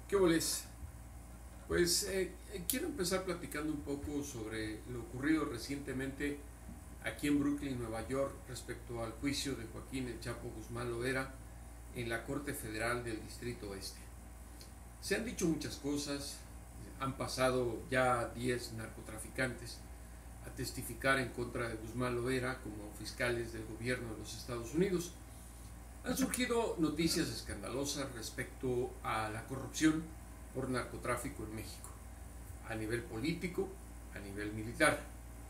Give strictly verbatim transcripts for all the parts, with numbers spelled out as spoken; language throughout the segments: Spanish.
¿Qué boles? Pues eh, eh, quiero empezar platicando un poco sobre lo ocurrido recientemente aquí en Brooklyn, Nueva York, respecto al juicio de Joaquín El Chapo Guzmán Loera en la Corte Federal del Distrito Este. Se han dicho muchas cosas, han pasado ya diez narcotraficantes a testificar en contra de Guzmán Loera como fiscales del gobierno de los Estados Unidos. Han surgido noticias escandalosas respecto a la corrupción por narcotráfico en México, a nivel político, a nivel militar.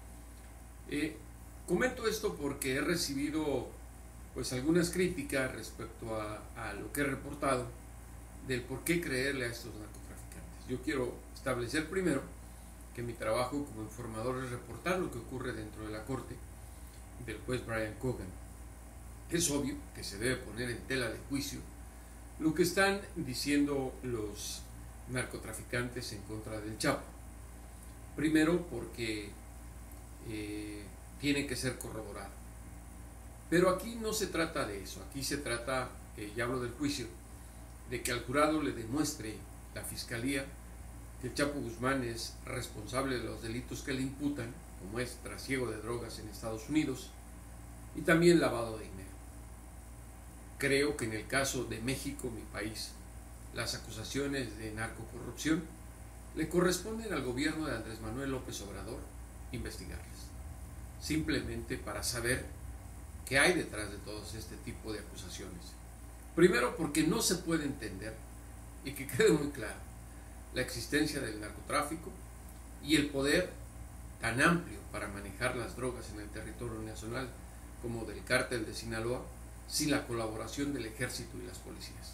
Eh, comento esto porque he recibido pues algunas críticas respecto a, a lo que he reportado del por qué creerle a estos narcotraficantes. Yo quiero establecer primero que mi trabajo como informador es reportar lo que ocurre dentro de la corte del juez Brian Cogan. Es obvio que se debe poner en tela de juicio lo que están diciendo los narcotraficantes en contra del Chapo. Primero porque eh, tiene que ser corroborado. Pero aquí no se trata de eso, aquí se trata, eh, ya hablo del juicio, de que al jurado le demuestre la fiscalía que el Chapo Guzmán es responsable de los delitos que le imputan, como es trasiego de drogas en Estados Unidos y también lavado de dinero. Creo que en el caso de México, mi país, las acusaciones de narcocorrupción le corresponden al gobierno de Andrés Manuel López Obrador investigarlas, simplemente para saber qué hay detrás de todo este tipo de acusaciones. Primero, porque no se puede entender, y que quede muy claro, la existencia del narcotráfico y el poder tan amplio para manejar las drogas en el territorio nacional como del cártel de Sinaloa, sin la colaboración del ejército y las policías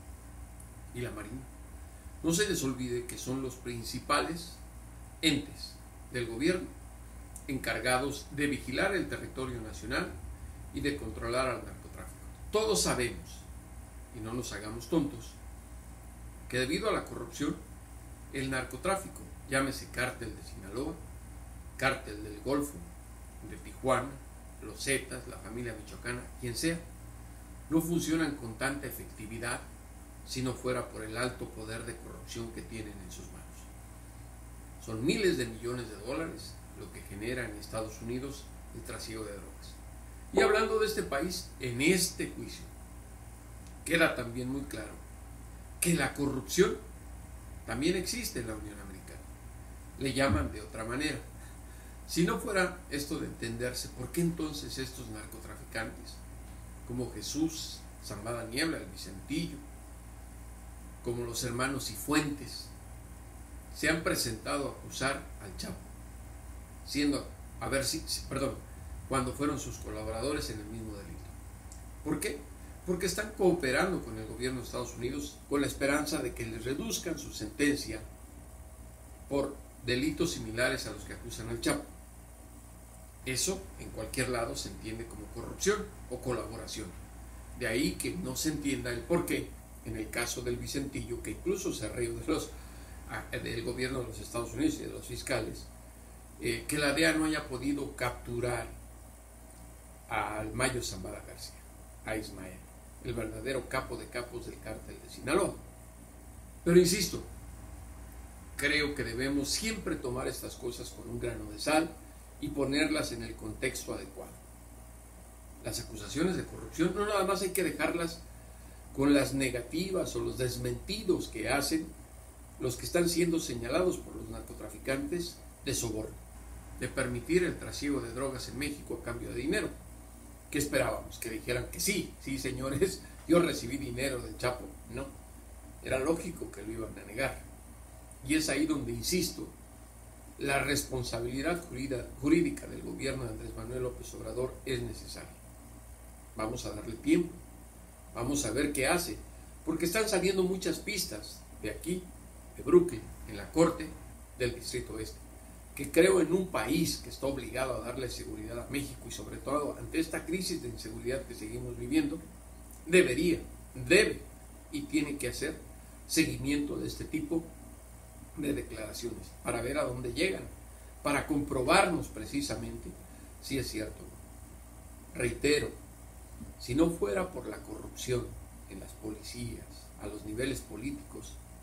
y la marina. No se les olvide que son los principales entes del gobierno encargados de vigilar el territorio nacional y de controlar al narcotráfico. Todos sabemos, y no nos hagamos tontos, que debido a la corrupción, el narcotráfico, llámese cártel de Sinaloa, cártel del Golfo, de Tijuana, los Zetas, la familia michoacana, quien sea, no funcionan con tanta efectividad si no fuera por el alto poder de corrupción que tienen en sus manos. Son miles de millones de dólares lo que genera en Estados Unidos el trasiego de drogas. Y hablando de este país, en este juicio queda también muy claro que la corrupción también existe en la Unión Americana. Le llaman de otra manera. Si no fuera esto de entenderse, ¿por qué entonces estos narcotraficantes, como Jesús Zambada Niebla, el Vicentillo, como los hermanos Cifuentes, se han presentado a acusar al Chapo, siendo, a ver si, perdón, cuando fueron sus colaboradores en el mismo delito? ¿Por qué? Porque están cooperando con el gobierno de Estados Unidos con la esperanza de que les reduzcan su sentencia por delitos similares a los que acusan al Chapo. Eso en cualquier lado se entiende como corrupción o colaboración. De ahí que no se entienda el por qué en el caso del Vicentillo, que incluso se rió de los, del gobierno de los Estados Unidos y de los fiscales, eh, que la D E A no haya podido capturar al Mayo Zambada García, a Ismael, el verdadero capo de capos del cártel de Sinaloa. Pero insisto, creo que debemos siempre tomar estas cosas con un grano de sal y ponerlas en el contexto adecuado. Las acusaciones de corrupción no nada más hay que dejarlas con las negativas o los desmentidos que hacen los que están siendo señalados por los narcotraficantes de soborno, de permitir el trasiego de drogas en México a cambio de dinero. ¿Qué esperábamos? Que dijeran que sí, sí señores, yo recibí dinero del Chapo. No, era lógico que lo iban a negar. Y es ahí donde insisto, la responsabilidad jurídica del gobierno de Andrés Manuel López Obrador es necesaria. Vamos a darle tiempo, vamos a ver qué hace, porque están saliendo muchas pistas de aquí, de Brooklyn, en la corte del Distrito Este, que creo en un país que está obligado a darle seguridad a México y sobre todo ante esta crisis de inseguridad que seguimos viviendo, debería, debe y tiene que hacer seguimiento de este tipo de declaraciones para ver a dónde llegan, para comprobarnos precisamente si es cierto. Reitero, si no fuera por la corrupción en las policías, a los niveles políticos,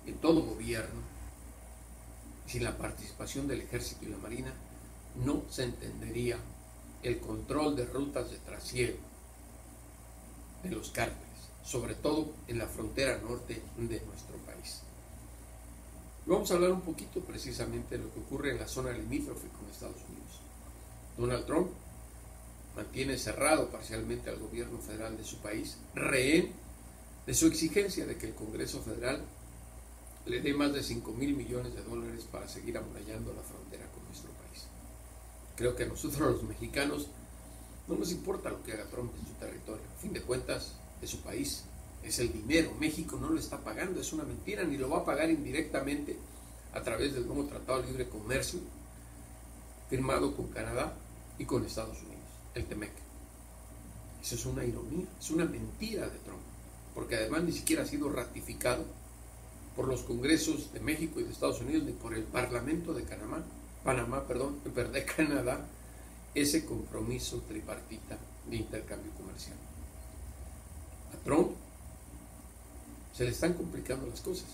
en todo gobierno, sin la participación del Ejército y la Marina, no se entendería el control de rutas de trasiego de los cárteles, sobre todo en la frontera norte de nuestro país. Vamos a hablar un poquito precisamente de lo que ocurre en la zona limítrofe con Estados Unidos. Donald Trump mantiene cerrado parcialmente al gobierno federal de su país, rehén de su exigencia de que el Congreso Federal le dé más de cinco mil millones de dólares para seguir amurallando la frontera con nuestro país. Creo que a nosotros los mexicanos no nos importa lo que haga Trump en su territorio. A fin de cuentas, es su país, es el dinero. México no lo está pagando, es una mentira, ni lo va a pagar indirectamente a través del nuevo Tratado de Libre Comercio firmado con Canadá y con Estados Unidos, el TEMEC. Eso es una ironía, es una mentira de Trump, porque además ni siquiera ha sido ratificado por los congresos de México y de Estados Unidos, ni por el Parlamento de Panamá, Panamá, perdón, de Canadá, ese compromiso tripartita de intercambio comercial. A Trump se le están complicando las cosas.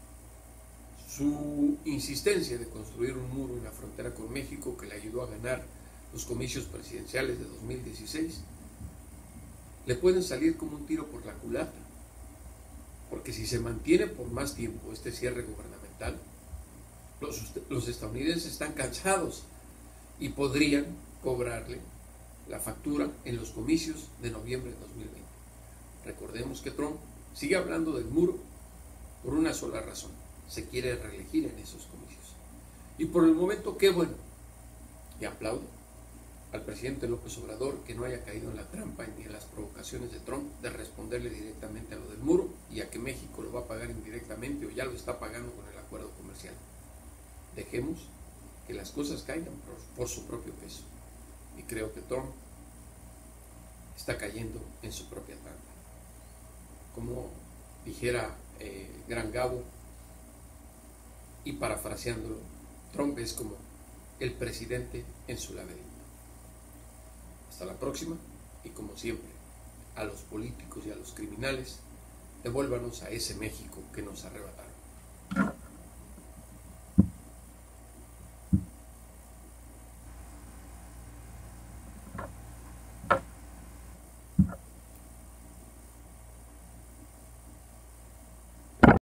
Su insistencia de construir un muro en la frontera con México, que le ayudó a ganar los comicios presidenciales de dos mil dieciséis, le pueden salir como un tiro por la culata, porque si se mantiene por más tiempo este cierre gubernamental, los, los estadounidenses están cansados y podrían cobrarle la factura en los comicios de noviembre de dos mil veinte. Recordemos que Trump sigue hablando del muro por una sola razón: se quiere reelegir en esos comicios. Y por el momento, qué bueno, y aplaudo al presidente López Obrador que no haya caído en la trampa ni en las provocaciones de Trump de responderle directamente a lo del muro y a que México lo va a pagar indirectamente o ya lo está pagando con el acuerdo comercial. Dejemos que las cosas caigan por, por su propio peso. Y creo que Trump está cayendo en su propia trampa. Como dijera eh, Gran Gabo, y parafraseándolo, Trump es como el presidente en su laberinto. Hasta la próxima, y como siempre, a los políticos y a los criminales, devuélvanos a ese México que nos arrebataron.